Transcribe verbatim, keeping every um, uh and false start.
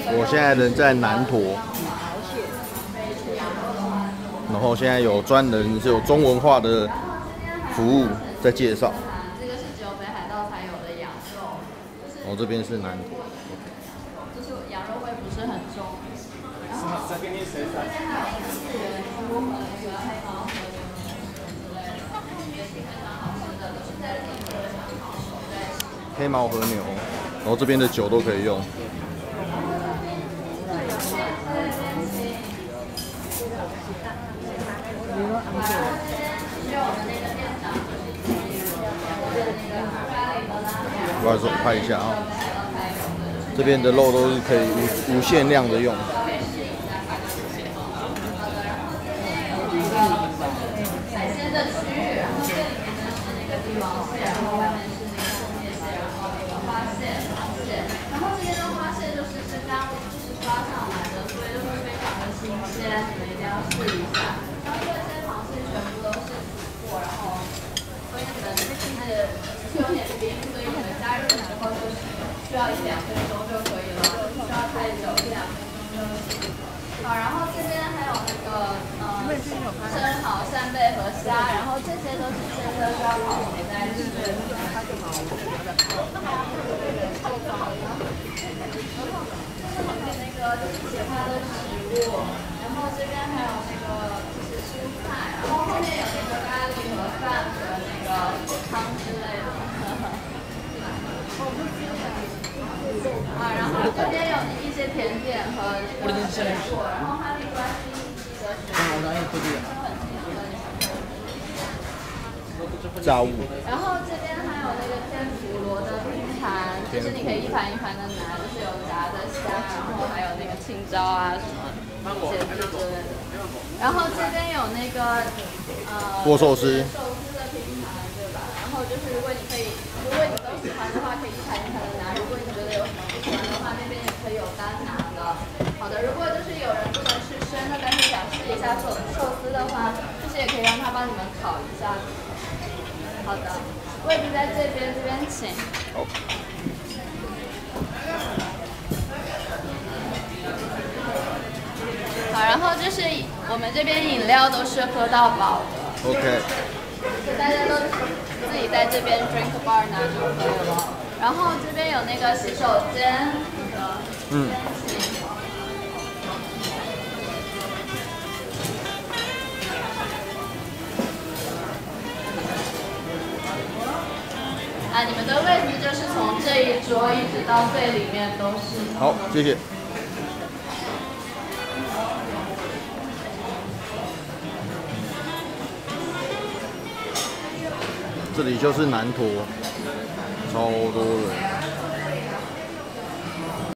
我现在人在南陀，然后现在有专人是有中文化的服务在介绍。 这个是只有北海道才有的羊肉。 哦，这边是南陀。 就是羊肉味不是很重。然后这边还有四元猪和那个黑毛和牛之类的，也是非常好吃的，都是在地非常好吃的。 黑毛和牛，然后这边的酒都可以用。不好意思，我拍一下啊。这边的肉都是可以无无限量的用。 海鲜的区域，然后这里面呢是那个帝王蟹，然后外面是那个松叶蟹，然后那个花蟹、螃蟹，然后这边的花蟹就是是刚就是抓上来的，所以就会非常的新鲜，你们一定要试一下。然后这些螃蟹全部都是煮过，然后所以你们是有点冰，所以你们加热的时候就是需要一两分钟就可以了，不需要太久，一两分钟就行。好，然后这边还有那个呃生蚝、扇贝和虾，然后这些都是现在烧烤没在吃。那个就是其他的食物，然后这边还有那个就是蔬菜，然后后面有那个咖喱和饭和那个汤之类的。啊，然后这边有一些甜点和那个水果，然后哈密瓜是一的水果， 炸物。 然后这边还有那个天妇罗的拼盘，就是你可以一盘一盘的拿，就是有炸的虾，然后还有那个青椒啊什么茄子之类的。然后这边有那个呃握寿司。 寿司的拼盘，对吧？然后就是如果你可以，如果你都喜欢的话，可以一盘一盘的拿；如果你觉得有什么不喜欢的话，那边也可以有单拿的。好的，如果就是有人不能吃生的，但是想试一下寿寿司的话，就是也可以让他帮你们烤一下。好的，位置在这边，这边请。 好。 好，然后就是我们这边饮料都是喝到饱的。 OK。 所以大家都自己在这边 drink bar 拿就可以了。然后这边有那个洗手间。嗯。啊，你们的位置就是从这一桌一直到最里面都是。 好，谢谢。这里就是南陀，超多人。